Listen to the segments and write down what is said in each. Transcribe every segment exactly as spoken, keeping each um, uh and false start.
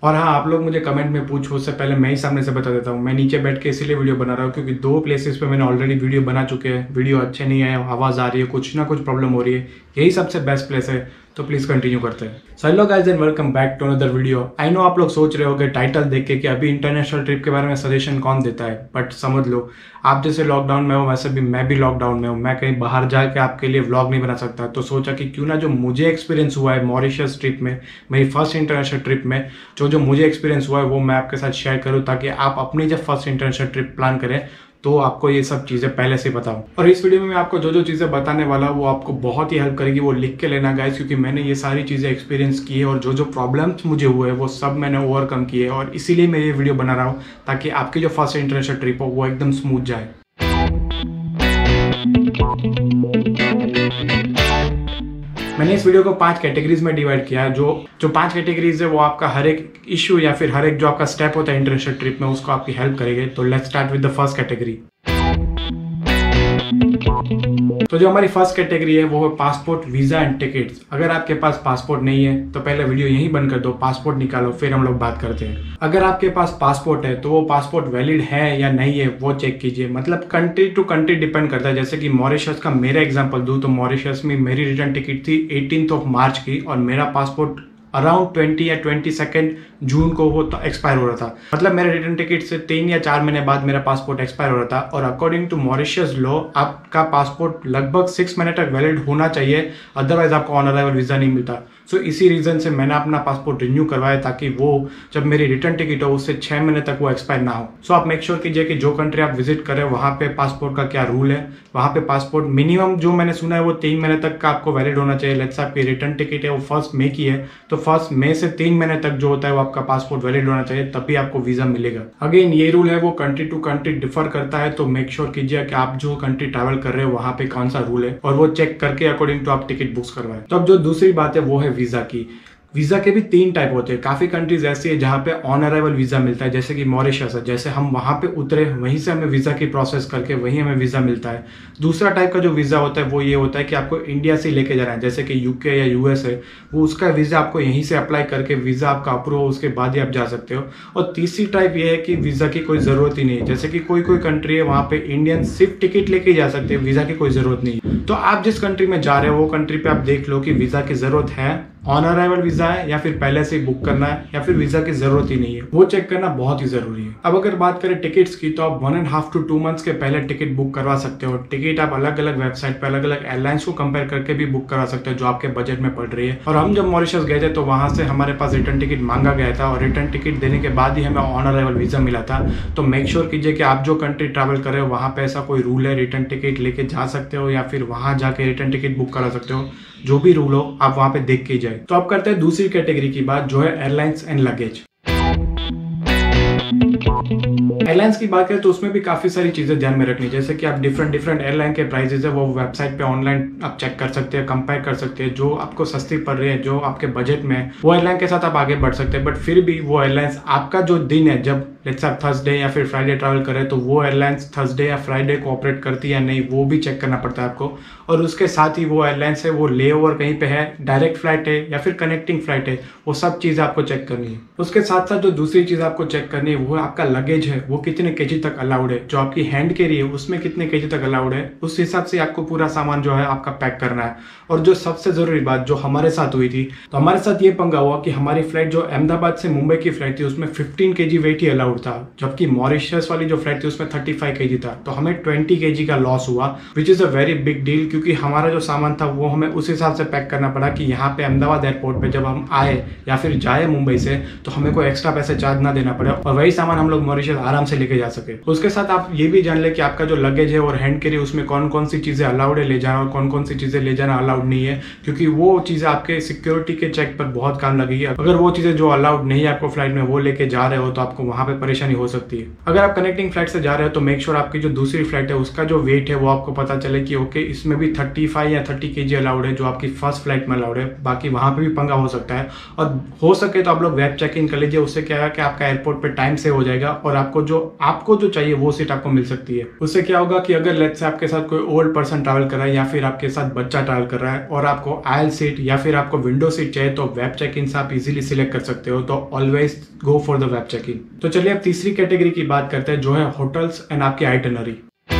और हाँ, आप लोग मुझे कमेंट में पूछो, उससे पहले मैं ही सामने से बता देता हूँ। मैं नीचे बैठ के इसीलिए वीडियो बना रहा हूँ क्योंकि दो प्लेसेस पे मैंने ऑलरेडी वीडियो बना चुके हैं, वीडियो अच्छे नहीं है, आवाज़ आ रही है, कुछ ना कुछ प्रॉब्लम हो रही है। यही सबसे बेस्ट प्लेस है, तो प्लीज़ कंटिन्यू करते हैं। So hello guys and welcome back to another video. I know आप लोग सोच रहे होगे टाइटल देख के कि अभी इंटरनेशनल ट्रिप के बारे में सजेशन कौन देता है, बट समझ लो आप जैसे लॉकडाउन में हो वैसे भी मैं भी लॉकडाउन में हूँ। मैं कहीं बाहर जाके आपके लिए व्लॉग नहीं बना सकता, तो सोचा कि क्यों ना जो मुझे एक्सपीरियंस हुआ है मॉरिशस ट्रिप में, मेरी फर्स्ट इंटरनेशनल ट्रिप में जो जो मुझे एक्सपीरियंस हुआ है वो मैं आपके साथ शेयर करूँ, ताकि आप अपनी जब फर्स्ट इंटरनेशनल ट्रिप प्लान करें तो आपको ये सब चीज़ें पहले से बताऊं। और इस वीडियो में मैं आपको जो जो चीज़ें बताने वाला हूँ वो आपको बहुत ही हेल्प करेगी, वो लिख के लेना गाइस, क्योंकि मैंने ये सारी चीज़ें एक्सपीरियंस की है और जो जो प्रॉब्लम्स मुझे हुए हैं वो सब मैंने ओवरकम किए, और इसीलिए मैं ये वीडियो बना रहा हूँ ताकि आपकी जो फर्स्ट इंटरनेशनल ट्रिप हो वो एकदम स्मूथ जाए। मैंने इस वीडियो को पांच कैटेगरीज में डिवाइड किया है। जो जो पांच कैटेगरीज है वो आपका हर एक इशू या फिर हर एक जो आपका स्टेप होता है इंटरनेशनल ट्रिप में उसको आपकी हेल्प करेंगे। तो let's start with the first category. तो जो हमारी फर्स्ट कैटेगरी है वो है पासपोर्ट, वीजा एंड टिकट्स। अगर आपके पास पासपोर्ट नहीं है तो पहले वीडियो यहीं बंद कर दो, पासपोर्ट निकालो, फिर हम लोग बात करते हैं। अगर आपके पास पासपोर्ट है तो वो पासपोर्ट वैलिड है या नहीं है वो चेक कीजिए। मतलब कंट्री टू कंट्री डिपेंड करता है। जैसे कि मॉरिशस का मेरा एग्जांपल दूं तो मॉरिशस में मेरी रिटर्न टिकट थी एटीन्थ ऑफ मार्च की और मेरा पासपोर्ट अराउंड ट्वेंटी या ट्वेंटी सेकेंड जून को वो एक्सपायर हो रहा था। मतलब मेरे रिटर्न टिकट से तीन या चार महीने बाद मेरा पासपोर्ट एक्सपायर हो रहा था। और अकॉर्डिंग टू मॉरिशस लॉ आपका पासपोर्ट लगभग सिक्स महीने तक वैलिड होना चाहिए, अदरवाइज आपको ऑन अराइवल वीजा नहीं मिलता। सो so, इसी रीजन से मैंने अपना पासपोर्ट रिन्यू करवाया ताकि वो जब मेरी रिटर्न टिकट हो उससे छः महीने तक वो एक्सपायर ना हो। सो so, आप मेक श्योर कीजिए कि जो कंट्री आप विजिट करें वहाँ पे पासपोर्ट का क्या रूल है। वहाँ पे पासपोर्ट मिनिमम जो मैंने सुना है वो तीन महीने तक का आपको वैलिड होना चाहिए। लेट्स से आपकी रिटर्न टिकट है वो फर्स्ट मई की है तो फर्स्ट मई से तीन महीने तक जो होता है वो आपका पासपोर्ट वैलिड होना चाहिए, तभी आपको वीजा मिलेगा। अगेन ये रूल है वो कंट्री टू कंट्री डिफर करता है, तो मेक श्योर कीजिए कि आप जो कंट्री ट्रैवल कर रहे हो वहाँ पे कौन सा रूल है और वो चेक करके अकॉर्डिंग टू आप टिकट बुक्स करवाएं। तो अब जो दूसरी बात है वो है वीजा की। वीजा के भी तीन टाइप होते हैं। काफी कंट्रीज ऐसी है जहाँ पे ऑन अराइवल वीजा मिलता है, जैसे कि मॉरिशस है। जैसे हम वहां पे उतरे वहीं से हमें वीजा की प्रोसेस करके वहीं हमें वीजा मिलता है। दूसरा टाइप का जो वीजा होता है वो ये होता है कि आपको इंडिया से लेके जाना है, जैसे कि यूके या यूएस है, वो उसका वीजा आपको यहीं से अप्लाई करके वीजा आपका अप्रूव हो उसके बाद ही आप जा सकते हो। और तीसरी टाइप ये है कि वीजा की कोई जरूरत ही नहीं है। जैसे कि कोई कोई कंट्री है वहां पे इंडियन सिर्फ टिकट लेके जा सकते हैं, वीजा की कोई जरूरत नहीं है। तो आप जिस कंट्री में जा रहे हो वो कंट्री पे आप देख लो कि वीजा की जरूरत है, ऑन अराइवल वीजा है या फिर पहले से बुक करना है या फिर वीजा की जरूरत ही नहीं है, वो चेक करना बहुत ही जरूरी है। अब अगर बात करें टिकट्स की तो आप one and half to two months के पहले टिकट बुक करवा सकते हो। टिकट आप अलग अलग वेबसाइट पे अलग अलग एयरलाइंस को कंपेयर करके भी बुक करवा सकते हो जो आपके बजट में पड़ रही है। और हम जब मॉरिशस गए थे तो वहां से हमारे पास रिटर्न टिकट मांगा गया था और रिटर्न टिकट देने के बाद ही हमें ऑन अराइवल वीजा मिला था। तो मेक श्योर कीजिए कि आप जो कंट्री ट्रैवल कर रहे हो वहां पे ऐसा कोई रूल है, रिटर्न टिकट लेके जा सकते हो या फिर वहां जाके रिटर्न टिकट बुक करा सकते हो। जो भी रूल हो आप वहां पे देख के जाए। तो अब करते हैं दूसरी कैटेगरी की बात जो है एयरलाइंस एंड लगेज। एयरलाइंस की बात करें तो उसमें भी काफी सारी चीजें ध्यान में रखनी, जैसे कि आप डिफरेंट डिफरेंट एयरलाइन के प्राइसेस है वो वेबसाइट पे ऑनलाइन आप चेक कर सकते हैं, कंपेयर कर सकते हैं। जो आपको सस्ती पड़ रही है, जो आपके बजट में है, वो एयरलाइन के साथ आप आगे बढ़ सकते हैं। बट फिर भी वो एयरलाइंस आपका जो दिन है, जब लेट्स आप थर्सडे या फिर फ्राइडे ट्रैवल करें तो वो एयरलाइंस थर्सडे या फ्राइडे कोऑपरेट करती है या नहीं वो भी चेक करना पड़ता है आपको। और उसके साथ ही वो एयरलाइंस है वो ले ओवर कहीं पे है, डायरेक्ट फ्लाइट है या फिर कनेक्टिंग फ्लाइट है, वो सब चीज़ आपको चेक करनी है। उसके साथ साथ जो दूसरी चीज़ आपको चेक करनी है वो आपका लगेज है, वो कितने केजी तक अलाउड है, जो आपकी हैंड कैरी है उसमें कितने केजी तक अलाउड है, उस हिसाब से आपको पूरा सामान जो है आपका पैक करना है। और जो सबसे जरूरी बात जो हमारे साथ हुई थी, तो हमारे साथ ये पंगा हुआ कि हमारी फ्लाइट जो अहमदाबाद से मुंबई की फ्लाइट थी उसमें फिफ्टीन केजी वेट ही अलाउड था, जबकि मॉरिशस वाली जो फ्लाइट थी उसमें थर्टी फाइव केजी था। तो हमें ट्वेंटी केजी का लॉस हुआ, which is a very big deal, क्योंकि हमारा जो सामान था वो हमें उस हिसाब से पैक करना पड़ा कि यहाँ पे अहमदाबाद एयरपोर्ट पे जब हम आए या फिर जाए मुंबई से तो हमें कोई एक्स्ट्रा पैसे चार्ज ना देना पड़े और वही सामान हम लोग मॉरिशस आराम से लेके जा सके। उसके साथ आप ये भी जान ले कि आपका जो लगेज है और हैंड कैरी उसमें कौन कौन सी चीजें अलाउड है ले जाना और कौन कौन सी चीजें ले जाना अलाउड नहीं है, क्योंकि वो चीजें आपके सिक्योरिटी के चेक पर बहुत काम लगेगी। अगर वो चीजें जो अलाउड नहीं है आपको फ्लाइट में वो लेके जा रहे हो तो आपको वहां पे परेशानी हो सकती है। अगर आप कनेक्टिंग फ्लाइट से जा रहे हो तो मेक श्योर आपकी जो दूसरी फ्लाइट है उसका जो वेट है वो आपको पता चले कि ओके इसमें भी थर्टी फाइव या थर्टी केजी अलाउड है जो आपकी फर्स्ट फ्लाइट में अलाउड है। बाकी वहां पे भी पंगा हो सकता है और हो सके तो आप लोग वेब चेक इन कर लीजिए, उससे क्या है कि आपका एयरपोर्ट पे टाइम से हो हो जाएगा और आपको जो आपको जो चाहिए वो सीट आपको मिल सकती है। उससे क्या होगा कि अगर लेट्स से आपके साथ कोई ओल्ड पर्सन ट्रैवल कर रहा है या फिर आपके साथ बच्चा ट्रैवल कर रहा है और आपको आयल सीट या फिर आपको विंडो सीट चाहिए तो वेब चेक इन से आप इजीली सिलेक्ट कर सकते हो। तो always go for the web check in. तो चलिए अब तीसरी कैटेगरी की बात करते हैं जो है होटल्स एंड आपकी आइटिनरी।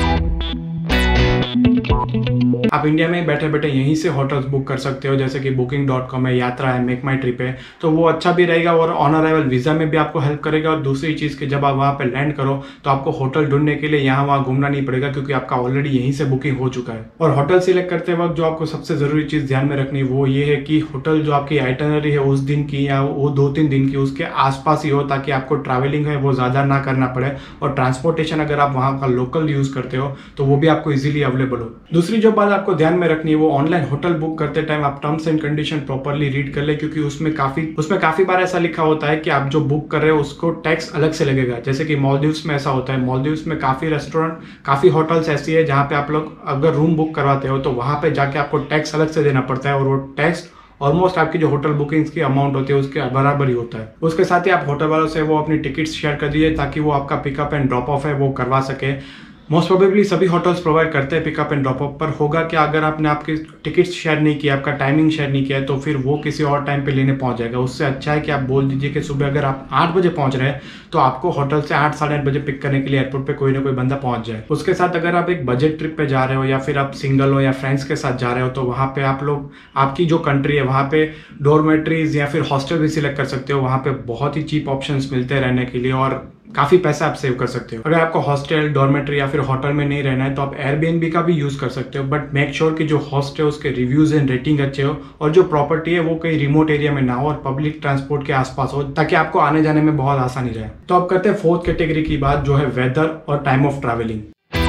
आप इंडिया में बैठे बैठे यहीं से होटल्स बुक कर सकते हो, जैसे कि बुकिंग डॉट कॉम है, यात्रा है, मेक माई ट्रिप है। तो वो अच्छा भी रहेगा और ऑन अराइवल वीजा में भी आपको हेल्प करेगा। और दूसरी चीज कि जब आप वहां पे लैंड करो तो आपको होटल ढूंढने के लिए यहाँ वहां घूमना नहीं पड़ेगा क्योंकि आपका ऑलरेडी यहीं से बुकिंग हो चुका है। और होटल सिलेक्ट करते वक्त जो आपको सबसे जरूरी चीज ध्यान में रखनी वो ये है कि होटल जो आपकी आइटिनरी है उस दिन की या वो दो तीन दिन की उसके आसपास ही हो, ताकि आपको ट्रैवलिंग है वो ज्यादा ना करना पड़े। और ट्रांसपोर्टेशन अगर आप वहां का लोकल यूज करते हो तो वो भी आपको इजीली अवेलेबल हो। दूसरी जो बात आपको ध्यान में रखनी है वो ऑनलाइन होटल बुक करते टाइम आप terms and condition properly read कर ले, क्योंकि उसमें काफी उसमें काफी बार ऐसा लिखा होता है कि आप जो बुक कर रहे हो उसको टैक्स अलग से लगेगा। जैसे कि मालदीव्स में ऐसा होता है। मालदीव्स में काफी रेस्टोरेंट काफी होटल्स ऐसी है जहां पे आप लोग अगर रूम बुक करवाते हो तो वहां पे जाके आपको टैक्स अलग से देना पड़ता है और वो टैक्स ऑलमोस्ट आपकी जो होटल बुकिंग्स की अमाउंट होती है उसके बराबर ही होता है। उसके साथ ही आप होटल वालों से वो अपनी टिकट्स शेयर कर दीजिए ताकि वो आपका पिकअप एंड ड्रॉप ऑफ है वो करवा सके। मोस्ट प्रोबेबली सभी होटल्स प्रोवाइड करते हैं पिकअप एंड ड्रॉप अप, पर होगा कि अगर आपने आपकी टिकट्स शेयर नहीं किया, आपका टाइमिंग शेयर नहीं किया है तो फिर वो किसी और टाइम पे लेने पहुंच जाएगा। उससे अच्छा है कि आप बोल दीजिए कि सुबह अगर आप आठ बजे पहुंच रहे हैं तो आपको होटल से आठ साढ़े आठ बजे पिक करने के लिए एयरपोर्ट पे कोई ना कोई बंदा पहुंच जाए। उसके साथ अगर आप एक बजट ट्रिप पे जा रहे हो या फिर आप सिंगल हो या फ्रेंड्स के साथ जा रहे हो तो वहाँ पे आप लोग आपकी जो कंट्री है वहाँ पे डोरमेट्रीज या फिर हॉस्टल भी सिलेक्ट कर सकते हो। वहाँ पे बहुत ही चीप ऑप्शंस मिलते हैं रहने के लिए और काफी पैसा आप सेव कर सकते हो। अगर आपको हॉस्टल, डॉर्मेट्री या फिर होटल में नहीं रहना है तो आप एयरबीएनबी का भी यूज कर सकते हो, बट मेक श्योर कि जो होस्ट है उसके रिव्यूज एंड रेटिंग अच्छे हो और जो प्रॉपर्टी है वो कहीं रिमोट एरिया में ना हो और पब्लिक ट्रांसपोर्ट के आसपास हो, ताकि आपको आने जाने में बहुत आसानी रहे। तो अब करते हैं फोर्थ कैटेगरी की बात जो है वेदर और टाइम ऑफ ट्रैवलिंग।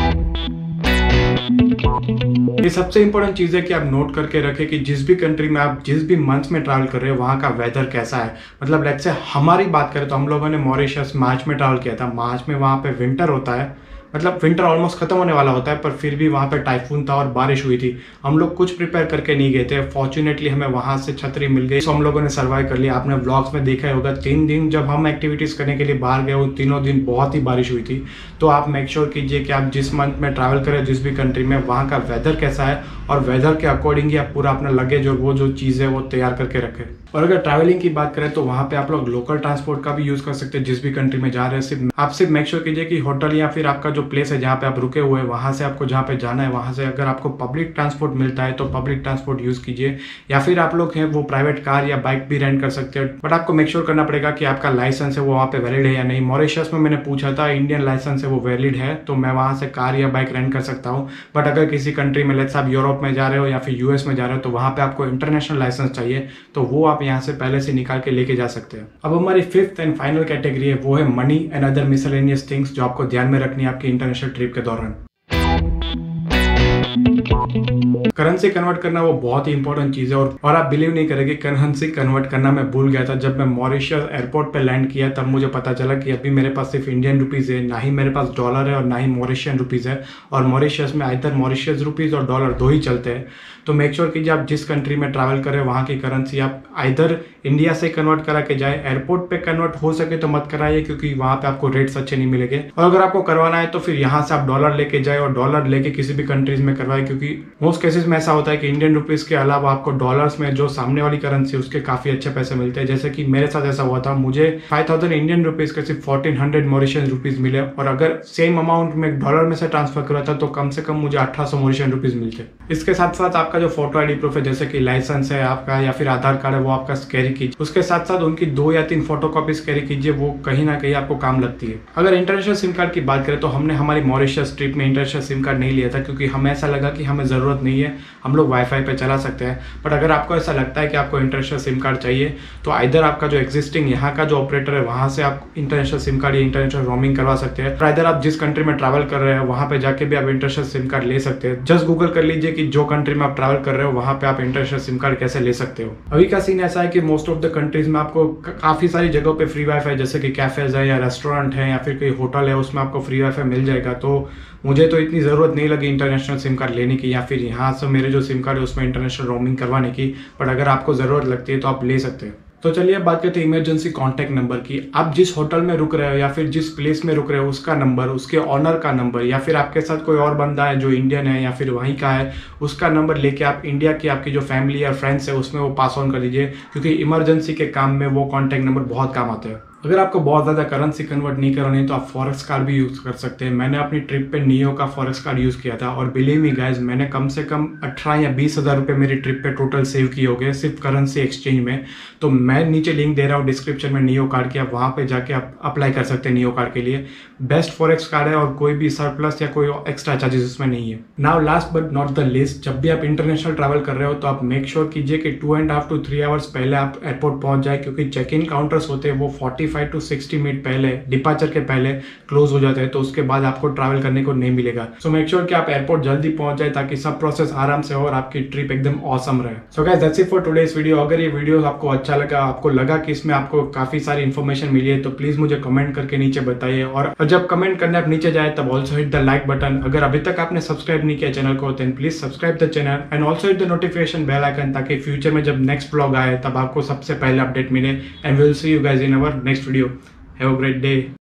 ये सबसे इंपॉर्टेंट चीज है कि आप नोट करके रखें कि जिस भी कंट्री में आप जिस भी मंथ में ट्रैवल कर रहे हो वहां का वेदर कैसा है। मतलब लेट्स से हमारी बात करें तो हम लोगों ने मॉरिशस मार्च में ट्रैवल किया था। मार्च में वहां पे विंटर होता है, मतलब विंटर ऑलमोस्ट खत्म होने वाला होता है, पर फिर भी वहाँ पे टाइफून था और बारिश हुई थी। हम लोग कुछ प्रिपेयर करके नहीं गए थे। फॉर्चुनेटली हमें वहाँ से छतरी मिल गई, तो हम लोगों ने सर्वाइव कर लिया। आपने व्लॉग्स में देखा ही होगा, तीन दिन जब हम एक्टिविटीज करने के लिए बाहर गए उन तीनों दिन बहुत ही बारिश हुई थी। तो आप मेक श्योर कीजिए कि आप जिस मंथ में ट्रैवल करें जिस भी कंट्री में वहाँ का वेदर कैसा है और वेदर के अकॉर्डिंग ही आप पूरा अपना लगेज और वो जो चीज़ है वो तैयार करके रखें। और अगर ट्रैवलिंग की बात करें तो वहाँ पे आप लोग लोकल ट्रांसपोर्ट का भी यूज कर सकते हैं। जिस भी कंट्री में जा रहे हैं सिर्फ आप सिर्फ मेक श्योर कीजिए कि होटल या फिर आपका जो प्लेस है जहाँ पे आप रुके हुए हैं वहाँ से आपको जहाँ पे जाना है वहाँ से अगर आपको पब्लिक ट्रांसपोर्ट मिलता है तो पब्लिक ट्रांसपोर्ट यूज कीजिए, या फिर आप लोग हैं वो प्राइवेट कार या बाइक भी रेंट कर सकते हैं। बट आपको मेक श्योर करना पड़ेगा कि आपका लाइसेंस है वो वहाँ पे वैलिड है या नहीं। मॉरिशस में मैंने पूछा था, इंडियन लाइसेंस है वो वैलिड है तो मैं वहाँ से कार या बाइक रेंट कर सकता हूँ। बट अगर किसी कंट्री में लेट्स आप यूरोप में जा रहे हो या फिर यूएस में जा रहे हो तो वहाँ पे आपको इंटरनेशनल लाइसेंस चाहिए, तो वो आप यहाँ से पहले से निकाल के लेके जा सकते हैं। अब हमारी फिफ्थ एंड फाइनल कैटेगरी है वो है money and other miscellaneous things, जो आपको ध्यान में रखनी है आपकी इंटरनेशनल ट्रिप के दौरान। करेंसी कन्वर्ट करना वो बहुत ही इंपॉर्टेंट चीज है और, और आप बिलीव नहीं करेंगे करेंसी कन्वर्ट करना मैं भूल गया था। जब मैं मॉरिशस एयरपोर्ट पे लैंड किया तब मुझे पता चला कि अभी मेरे पास सिर्फ इंडियन रुपीज है, ना ही मेरे पास डॉलर है और ना ही मॉरिशियन रुपीज है। और मॉरिशस में इधर मॉरिशियस रुपीज और डॉलर दो ही चलते हैं। तो मेक श्योर कीजिए आप जिस कंट्री में ट्रैवल करें वहाँ की करेंसी आप इधर इंडिया से कन्वर्ट करा के जाए। एयरपोर्ट पे कन्वर्ट हो सके तो मत कराइए क्योंकि वहाँ पे आपको रेट्स अच्छे नहीं मिलेंगे। और अगर आपको करवाना है तो फिर यहाँ से आप डॉलर लेके जाए और डॉलर लेके किसी भी कंट्रीज में करवाए, क्योंकि मोस्ट केसेस में ऐसा होता है कि इंडियन रुपीज के अलावा आपको डॉलर्स में जो सामने वाली करेंसी उसके काफी अच्छे पैसे मिलते हैं। जैसे कि मेरे साथ ऐसा हुआ था, मुझे फाइव थाउजेंड इंडियन रुपीज के सिर्फ फोर्टीन हंड्रेड मॉरिशियन रुपीज मिले और अगर सेम अमाउंट में डॉलर में से ट्रांसफर करा था तो कम से कम मुझे अठारह सौ मॉरिशियन रुपीज मिलते। इसके साथ साथ आपका जो फोटो आईडी प्रूफ है जैसे कि लाइसेंस है आपका या फिर आधार कार्ड है वो आपका कैरी कीजिए। उसके साथ साथ उनकी दो या तीन फोटो कॉपीज कैरी कीजिए, वो कहीं ना कहीं आपको काम लगती है। अगर इंटरनेशनल सिम कार्ड की बात करें तो हमने हमारी मॉरिशस ट्रिप में इंटरनेशनल सिम कार्ड नहीं लिया था क्योंकि हमें ऐसा लगा कि हमें जरूरत नहीं है, हम लोग वाईफाई पे चला सकते हैं। बट अगर आपको ऐसा लगता है कि आपको इंटरनेशनल सिम कार्ड चाहिए तो इधर आपका जो एक्जिस्टिंग यहाँ का जो ऑपरेटर है वहां से आप इंटरनेशनल सिम कार्ड या इंटरनेशनल रोमिंग करवा सकते हैं। इधर आप जिस कंट्री में ट्रैवल कर रहे हैं वहां पे जाके भी आप इंटरनेशनल सिम कार्ड ले सकते हैं। जस्ट गूगल कर लीजिए कि जो कंट्री में आप ट्रैवल कर रहे हो वहां पे आप इंटरनेशनल सिम कार्ड कैसे ले सकते हो। अभी का सीन ऐसा है कि मोस्ट ऑफ द कंट्रीज में आपको काफी सारी जगहों पे फ्री वाईफाई जैसे कि कैफेज है या रेस्टोरेंट है या फिर कोई होटल है उसमें आपको फ्री वाईफाई मिल जाएगा। तो मुझे तो इतनी जरूरत नहीं लगी इंटरनेशनल सिम कार्ड लेने की या फिर यहाँ से मेरे जो सिम कार्ड है उसमें इंटरनेशनल रोमिंग करवाने की। बट अगर आपको जरूरत लगती है तो आप ले सकते हैं। तो चलिए अब बात करते हैं इमरजेंसी कॉन्टैक्ट नंबर की। आप जिस होटल में रुक रहे हो या फिर जिस प्लेस में रुक रहे हो उसका नंबर, उसके ऑनर का नंबर, या फिर आपके साथ कोई और बंदा है जो इंडियन है या फिर वहीं का है, उसका नंबर लेके आप इंडिया की आपकी जो फैमिली या फ्रेंड्स है उसमें वो पास ऑन कर दीजिए, क्योंकि इमरजेंसी के काम में वो कॉन्टैक्ट नंबर बहुत काम आते हैं। अगर आपको बहुत ज़्यादा करेंसी कन्वर्ट नहीं करनी है तो आप फॉरेक्स कार्ड भी यूज़ कर सकते हैं। मैंने अपनी ट्रिप पे नियो का फॉरेक्स कार्ड यूज़ किया था और बिलीव मी गाइस, मैंने कम से कम अठारह या बीस हज़ार रुपये मेरी ट्रिप पे टोटल सेव किए हो गए सिर्फ करेंसी एक्सचेंज में। तो मैं नीचे लिंक दे रहा हूँ डिस्क्रिप्शन में नियो कार्ड की, आप वहाँ पे जाके आप अप्लाई कर सकते हैं नियो कार्ड के लिए। बेस्ट फॉरेक्स कार्ड है और कोई भी सरप्लस या कोई एक्स्ट्रा चार्जेस उसमें नहीं है। Now last but not the list, जब भी आप इंटरनेशनल ट्रैवल कर रहे हो तो आप मेक श्योर कीजिए कि two and half to three hours पहले आप एयरपोर्ट पहुंच जाए, क्योंकि चेक इन काउंटर्स होते हैं वो forty five to sixty minute पहले डिपार्चर के पहले क्लोज हो जाते हैं, तो उसके बाद आपको ट्रैवल करने को नहीं मिलेगा। सो मेक श्योर कि आप एयरपोर्ट जल्दी पहुंच जाए ताकि सब प्रोसेस आराम से हो और आपकी ट्रिप एकदम ऑसम रहे। So guys that's it for today's video. अगर ये वीडियो आपको अच्छा लगा, आपको लगा कि इसमें आपको काफी सारी इन्फॉर्मेशन मिली है, तो प्लीज मुझे कमेंट करके नीचे बताइए। और जब कमेंट करने आप नीचे जाए तब also hit the like button. अगर अभी तक आपने सब्सक्राइब नहीं किया चैनल को then please subscribe the channel and also hit the notification bell icon, ताकि फ्यूचर में जब नेक्स्ट ब्लॉग आए तब आपको सबसे पहले अपडेट मिले। And will see you guys in our next video. Have a great day.